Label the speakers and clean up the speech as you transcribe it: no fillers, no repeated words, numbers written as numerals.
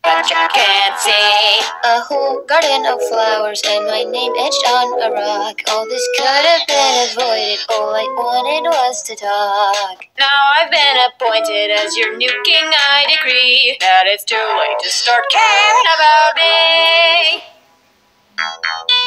Speaker 1: but you can't see a whole garden of flowers and my name etched on a rock. All this could have been avoided. All I wanted was to talk. Now I've been appointed as your new king. I decree that it's too late to start caring about me.